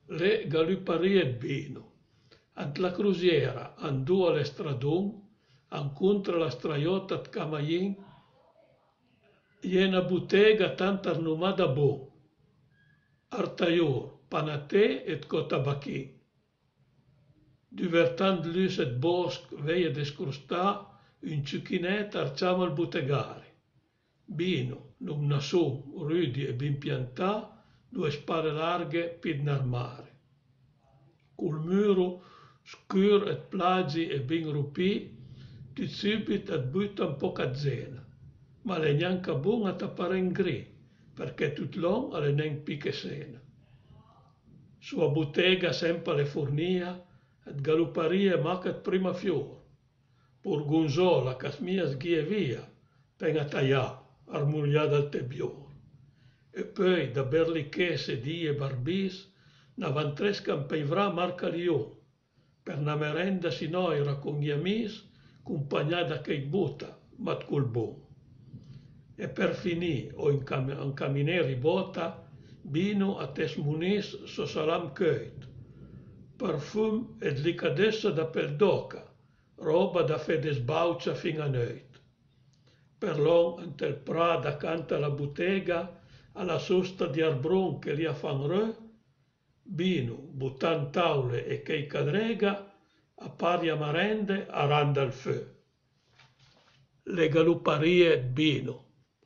Le galupariet vino. Ant la crusiera andò all'estradun, ancontra la straiota Camayin, una bottega tant arnomada bon, artaior, panatè et cotabachin. Duvertant lus et bosc veia descrustà, un ciuchinet arciava il bottegari. Bino, num nassum, rudi e ben piantà, due spade larghe pidnar mare. Col muro scur et plagi e ben rupì, ti subit et butta un po' cazzena, ma le neanche buon a tappare in gri, perché tut long alle nen piche sena. Sua bottega sempre le fornia, et galuparie macet prima fior, pur gonzola casmia sghie via, pen a taglià, armuglia dal tebior. E poi da berliche sedie e barbis, n'avantresca un peivra marca Lion, per na merenda sinoira con gli amis, accompagnata che butta, mat col bon. E per finì, o in camineri bota, Bino a tes munis so salam keut, parfum e delicadessa da pel d'oca, roba da fede sbaucia fin a neut. Per long ante il prada canta la bottega, alla sosta di arbron che li a fan re, Bino, buttan taule e chei cadrega, a pari a marende a randa il feu. Le galuparie Bino.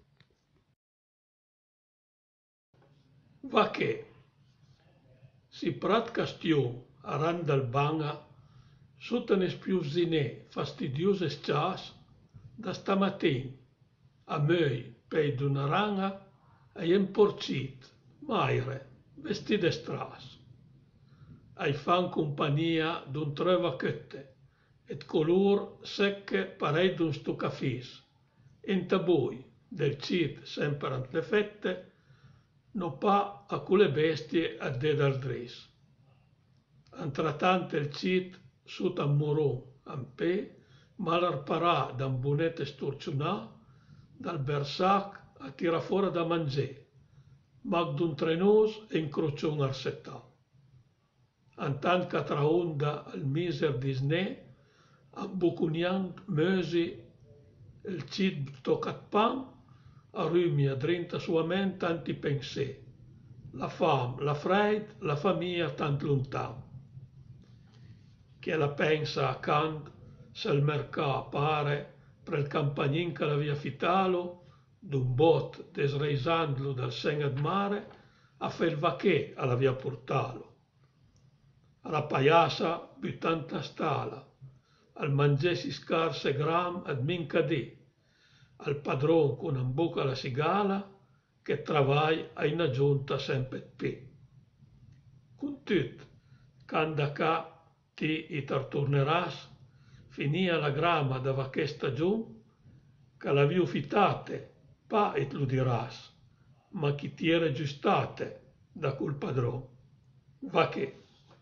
Va che si prat castion a randa il banga, sottanes più zinè fastidiose chas, da stamattin a mei pei d'una ranga e un porcit, maire, vestide stras. Ai fan compagnia d'un treva chette, et color secche parei d'un stucafis, en tabui del cit sempre ant le fette, no pa a quelle bestie a de dal dris. Antratante il cit sut a moron an pe, mal arparà d'an bonete storciunà, dal bersac a tira fora da mangiè, mac d'un trenos e incrocion arsettà. Antant catraonda al miser disnè, ambucunian mösi il cit toccat pan, arrumia drinta sua ment tanti pensè, la fam, la freit, la famiglia tant lontan. Che la pensa a cant, se il mercà appare, pre il campagnin che l'avia fitalo, d'un bot desreisandlo dal sengad mare, a fe il vaché all'avia portalo. Alla paiasa buttanta stala, al mangesi scarse gram ad mincadì, al padron con in bocca la sigala, che travai a una giunta sempre pi. Con tut, canda ca ti i torneràs, finia la grama da vaché stagiun, che l'aviu fitate, pa et lo diràs, ma chi tiere giustate da col padron. Va che.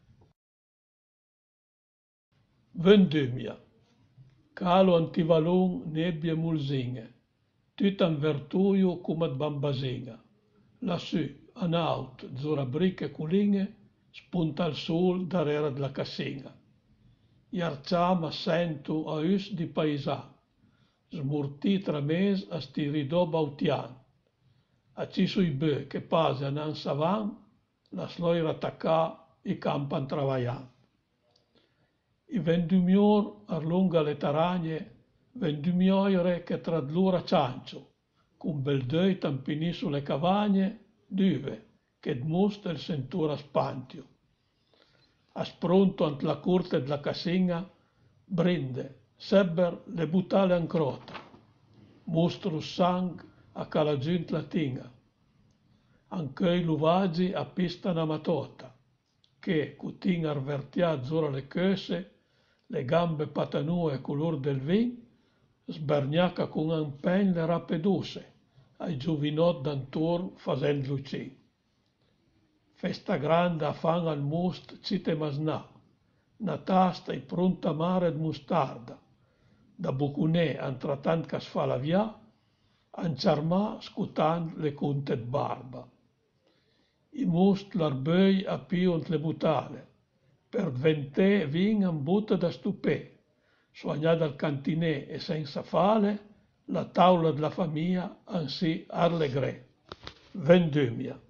Vendemmia. Calo antivalun nebbie mulzinge, tut an vertuio cum ad bambasinga. Lassù, an aut, zura bricche culinge, spunta il sol darrere la cassinga. Iarciama sento a us di paesà, smurtì tra mes a sti ridò bautian. A ci sui bö che pase anan savan, la sloira attaccà i campan travaian. I vendumior arlunga le taragne, vendumioire che trad l'ura ciancio, con bel dei tampini sulle cavagne, duve, che dmusta il sentura spantio. Aspronto ant la curte della cassinga, brinde, sebber le buttale ancrota, mostrus sang a cala giunt la tinga. Anchei luvagi a pistana matota, che, cutin arvertia zora le cöse, le gambe patanue color del vin, sbergnaca con un pen le rapeduse, ai giovinot d'antorn fasend lucin. Festa grande a fan al must cite masnà, na tasta e pronta mare d mustarda, da bucunè antratant che fa la via, anciarmà scutant le conte d barba. i must l'arböi a piont le butale, per ventè vin an butta da stupè, soagnà dal cantinè e senza fale, la taula della famiglia ansì allegrè. Vendemmia.